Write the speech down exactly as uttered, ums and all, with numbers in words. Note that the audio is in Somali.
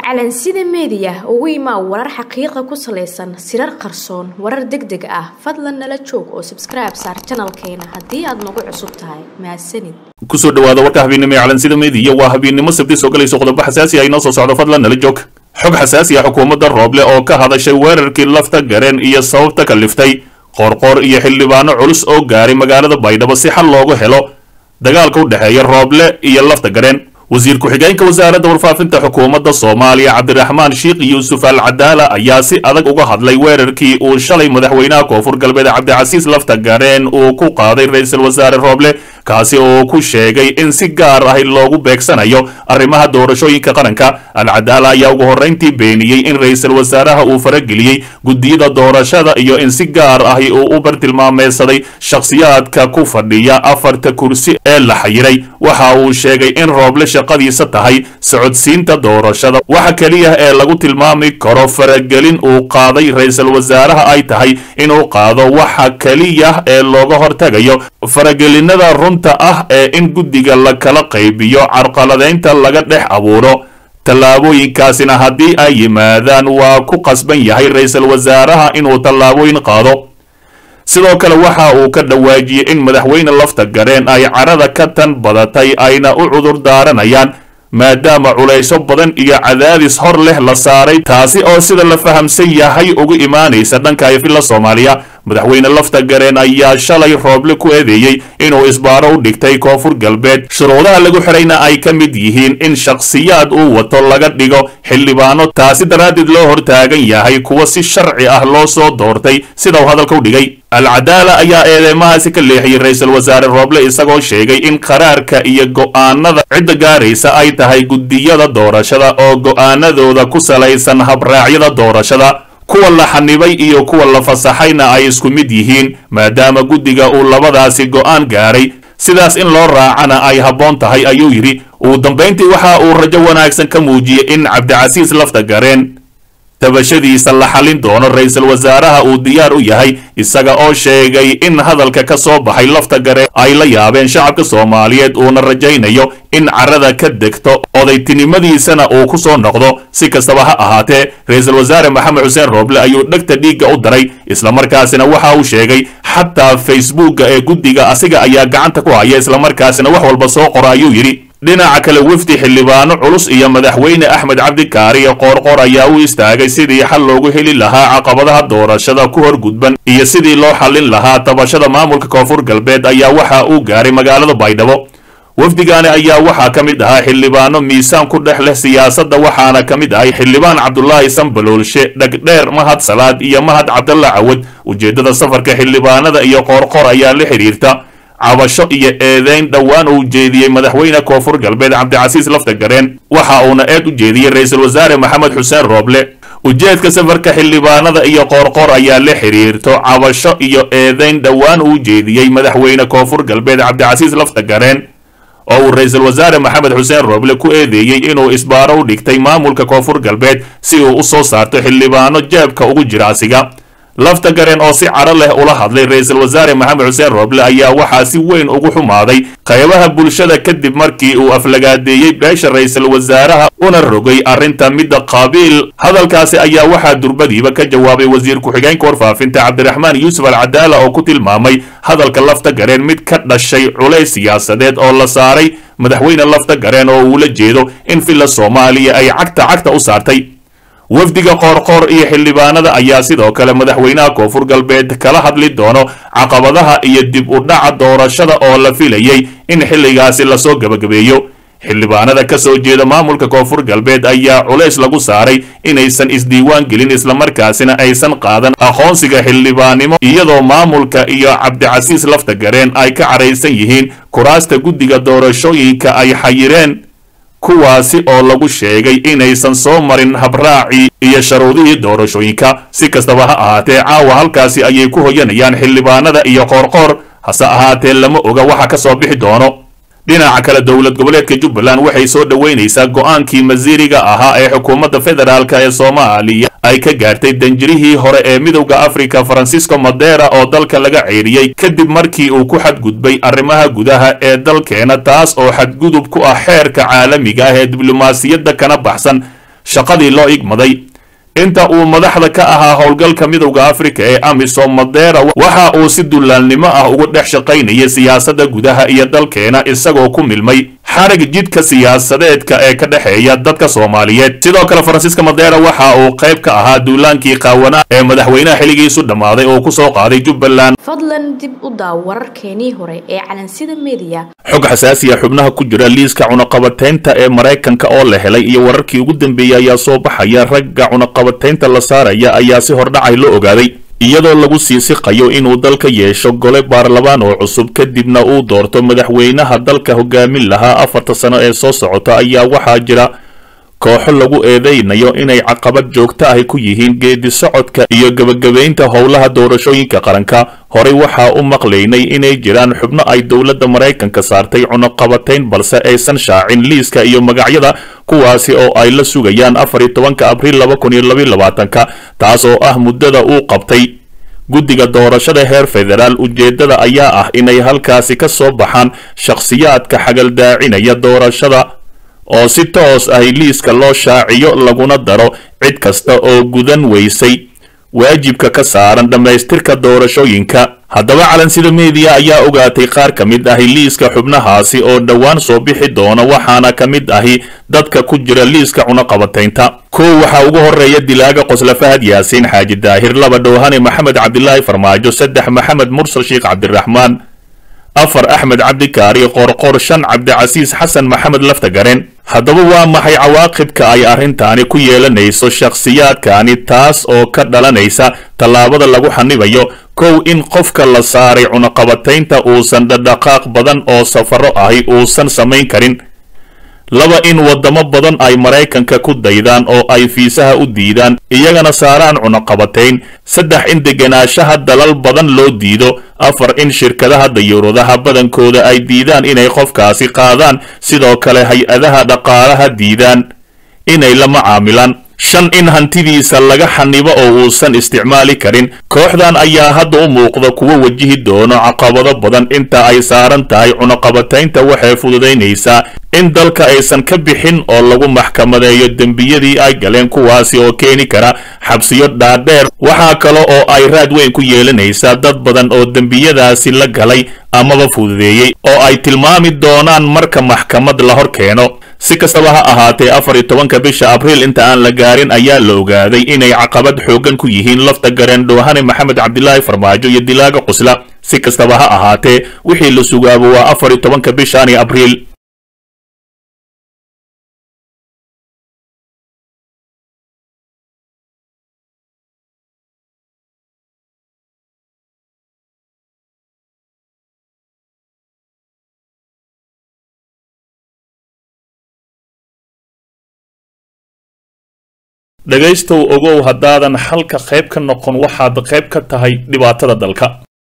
calansida media ugu imaa warar xaqiiqo ku saleysan sirar qarsoon warar degdeg ah fadlan nala joog oo subscribe saar channelkeena hadii aad nagu cusub tahay mahadsanid kusoo dhawaada warka habeenimo ee calansida media waa habeenimo sabti soo galayso qodobo xasaasi ah inoo soo socdo fadlan nala joog xog xasaasi ah xukuumadda Rooble oo ka hadashay weerarkii lafta gareen iyo sababta ka liftay qorqor iyo xildhibaano culus oo gaaray magaalada Baydhabo si xal loogu helo dagaalka u dhaxeeya Rooble iyo lafta gareen وزير كحجينك وزارة ورفافنت حكومة الصومالية عبد الرحمن شيخ يوسف العدالة أياسي أدق وجهد لي ويركي وشلي مدحوينا كوفر قلبي عبد العزيز لفتجارين وكو قاضي رئيس الوزراء روبله كاسي وكو شيء إن سجار هاي اللوجو بيكسنا يو أرمها دور شوي كقرنكا العدالة يا وهرنتي بيني إن رئيس الوزراء وفرق لي جديد دور شذا يو إن سجار هاي وأوبرت المام صدي شخصيات ككوفردية أفرت كرسي إلا حيري وحاول شيء إن روبله qadiisa tahay socodsiinta doorashada waxa kaliya ee lagu tilmaami karo faragelin uu qaaday ra'iisul wasaaraha ay tahay inuu qaado waxa kaliya ee looga hortagayo faragelinada runta ah ee in guddiga la kala qaybiyo carqaladeynta laga dhex abuuro tallaabooyinkaasina haddii ay yimaadaan waa ku qasban yahay ra'iisul wasaaraha inuu tallaabooyin qaado sidoo kale waxa uu ka dhawaajiyay in madaxweyne lafta gareen ay carada ka tan badatay ayna u cudur daaranayaan maadaama culeysyo badan iyo cadaadis hor leh la saaray taasi oo sida la fahamsan yahay ugu imaanaysa dhanka ifila Soomaaliya madaxweyne lafta gareen ayaa shalay Rooble ku eedeeyay inuu isbaaro u dhigtay koonfur galbeed shuruudaha lagu xirayna ay ka mid yihiin in shakhsiyaad uu wato laga dhigo xildhibaano taasi daraadid loo hortaagan yahay kuwa si sharci ah loo soo doortay sida uu hadalka u dhigay العدالة ayaa eedeymahaasi ka leexiyay ra'iisul wasaare Rooble isagoo sheegay in qaraarka iyo go'aanada cid gaaraysa ay tahay gudiyada doorashada oo go'aanadooda ku salaysan habraacyada doorashada kuwa la xanibay iyo kuwa la fasaxayna ay isku mid yihiin maadaama guddiga uu labadaasi go'aan gaaray sidaas in loo raacana ay haboon tahay ayuu yiri ugu dambeyntii waxa uu rajo wanaagsan ka muujiyay in Cabdicasiis lafta gareen tabashadiisa la xalin doono ra'iisul wasaaraha uu diyaar u yahay isaga oo sheegay in hadalka ka soo baxay lafta gareen ay la yaabeen shacabka Soomaaliyeed oo na rajaynayo in carada ka degto odaytinimadiisana uu ku soo noqdo si kastaba ha ahaatee ra'iisul wasaare Maxamed Xuseen Rooble ayuu dhagta dhiiga u daray isla markaasina waxa uu sheegay xataa Facebook ee guddiga asiga ayaa gacanta ku haya isla markaasina wax walba soo qora ayuu yiri dhinaca kale wafdi xildhibaano culus iyo madaxweyne Axmed Cabdi Kaari qorqor ayaa u istaagay sidii xal loogu heli lahaa caqabadaha doorashada ku hor gudban iyo sidii loo xalin lahaa tabashada maamulka koonfur galbeed ayaa waxa uu gaaray magaalada Baydhabo wafdigaani ayaa waxa kamid ahaa xildhibaano miisaan ku dhex leh siyaasadda waxaana kamid ahay xildhibaan Cabdullaahi Sanbaloolshe dhagdheer Mahad Salaad iyo Mahad Cabdulla Cawad ujeedada safarka xildhibaanada iyo qorqor ayaa la xiriirta cabasho iyo eedeyn dhawaan uu jeediyay madaxweyne koonfur galbeed Cabdicasiis lafta gareen waxa uuna eed u jeediyay ra'iisul wasaare Maxamed Xuseen Rooble ujeedka safarka xildhibaanada iyo qorqor ayaa la xiriirto cabasho iyo eedeyn dhawaan uu jeediyay madaxweyne koonfur galbeed Cabdicasiis lafta gareen oo uu ra'iisul wasaare Maxamed Xuseen Rooble ku eedeeyay inuu isbaaro u dhigtay maamulka koonfur galbeed si uu u soo saarto xildhibaano jeebka ugu jira asiga lafta gareen oo si caro leh ula hadlay ra'iisul wasaare Maxamed Xuseen Rooble ayaa waxa si weyn ugu xumaaday qaybaha bulshada kadib markii uu aflagaadeeyay beesha ra'iisul wasaaraha una rogay arinta mid qabiil hadalkaasi ayaa waxa durbadiiba ka jawaabay wasiir ku-xigeenka warfaafinta Cabdiraxmaan Yuusuf Al-Cadaala oo ku tilmaamay hadalka lafta gareen mid ka dhashay culays siyaasadeed oo la saaray madaxweyne lafta gareen oo uu la jeedo in filla Soomaaliya ay cagta cagta u saartay wafdiga qorqor iyo xildhibaanada ayaa sidoo kale madaxweynaha koonfur galbeed kala hadli doono caqabadaha iyo dib u dhaca doorashada oo la filayay in xilligaasi la soo gabagabeeyo xildhibaanada ka soo jeeda maamulka koonfur galbeed ayaa culays lagu saaray inaysan isdiiwaan gelin isla markaasina aysan qaadan aqoonsiga xildhibaanimo iyadoo maamulka iyo Cabdicasiis lafta gareen ay ka careysan yihiin kuraasta guddiga doorashooyinka ay xayireen kuwaasi oo lagu sheegay inaysan soo marin habraaci iyo sharuudihii doorashooyinka si kastaba ha ahaatee caawa halkaasi ayay ku hoyanayaan xildhibaanada iyo qorqor hase ahaatee lama oga waxa ka soo bixi doono dhinaca kale dowlad goboleedka Jubbaland waxay soo dhaweynaysaa go'aankii masiiriga ahaa ee xukuumadda federaalka ee Soomaaliya ay ka gaartay danjirihii hore ee midowga Afrika Francisco Madera oo dalka laga ceyriyay kadib markii uu ku xadgudbay arrimaha gudaha ee dalkeena taas oo xadgudub ku ah xeerka caalamiga ah ee diblomaasiyadda kana baxsan shaqadii loo igmaday. inta uu madaxda ka ahaa howlgalka midowda Afrika ee AMISOM, Madeira waxa uu si dullaannimo ah uga dhex shaqaynayay siyaasadda gudaha iyo dalkeena isagoo ku milmay xarig jidka siyaasadeedka ee ka dhaxeeya dadka Soomaaliyeed. sidoo kale Francisco Madeira waxa uu qayb ka ahaa duulaankii qaawana ee madaxweynaha xiligiisu dhamaaday oo ku soo qaaday Jubbaland. fadlan dib u daaw wararkeenii hore ee Calansida Media. xog xasaasi ah xubnaha ku jira liiska cunaqabateynta ee Mareykanka oo la helay iyo wararkii ugu dambeeyay ayaa soo baxaya. ragga cunaqabateynta la saaraya ayaa si hordhacay loo ogaaday iyadoo lagu sii siqayo inuu dalka yeesho gole baarlamaan oo cusub kadibna uu doorto madaxweynaha dalka hogaamin lahaa afarta sano ee soo socota. ayaa waxaa jira kooxo lagu eedeynayo inay caqabad joogto ah ku yihiin geedi socodka iyo gabagabeynta howlaha doorashooyinka qaranka. horey waxaa u maqlaynay inay jiraan xubno ay dowladda Mareykanka saartay cunaqabateyn balse aysan shaacin liiska iyo magacyada kuwaasi oo ay la sugayaan afar iyo tobanka Abriil laba kun iyo laba iyo labaatanka, taas oo ah muddada uu qabtay guddiga doorashada heer federaal. ujeedada ayaa ah inay halkaasi ka soo baxaan shakhsiyaadka xagaldaacinaya doorashada oo si toos ah liiska loo shaaciyo laguna daro cid kasta oo gudan weysay waajibka ka saaran dhamaystirka doorashooyinka. haddaba Calansida Media ayaa ogaatay qaar ka mid ah liiska xubnahaasi oo dhawaan soo bixi doona, waxaana ka mid ahi dadka ku jira liiska cunaqabateynta. kow waxaa ugu horeeya dilaaga qosla Fahad Yaasiin Xaaji Daahir, laba Dhoohane Maxamed Cabdilaahi Farmaajo, saddex Maxamed Mursal Sheekh Cabdiraxmaan, afar Axmed Cabdi Kaari Qorqor, shan Cabdicasiis Xasan Maxamed Laftagaren. haddaba waa maxay cawaaqibka ay arrintaani ku yeelanayso shakhsiyaadkani, taas oo ka dhalanaysa tallaabada lagu xanibayo? kow in qofka la saaray cunaqabateynta uusan dhaqdhaqaaq badan oo safaro ahi uusan samayn karin. laba in wadamo badan ay Mareykanka ku daydaan oo ay fiisaha u diidaan iyagana saaraan cunaqabateyn. saddex in degenaanshaha dalal badan loo diido. afar in shirkadaha dayuuradaha badankooda ay diidaan inay qofkaasi qaadaan, sidoo kale hay-adaha dhaqaalaha diidaan inay la macaamilaan. shan in hantidiisa laga xanibo oo uusan isticmaali karin. kooxdan ayaa hadda u muuqda kuwa wajihi doono caqabado badan inta ay saaran tahay cunaqabateynta. waxay fududaynaysaa in dalka aysan ka bixin oo lagu maxkamadeeyo dembiyadii ay galeen, kuwaasi oo keeni kara xabsiyo dhaadheer. waxaa kale oo ay raad weyn ku yeelanaysaa dad badan oo dembiyadaasi la galay amaba fududeeyey oo ay tilmaami doonaan marka maxkamad la hor keeno. si kastaba ha ahaatee afar iyo tobanka bisha Abriil inta aan la gaarin ayaa la ogaaday inay caqabad xoogan ku yihiin Laftagaren, Dhoohane Maxamed Cabdilaahi Farmaajo iyo dilaaga qosla. si kastaba ha ahaatee wixii la sugaabo waa afar iyo tobanka bishan Abriil. dhagaystow ogow haddaadan halka qayb ka noqon waxaad qayb ka tahay dhibaatada dalka.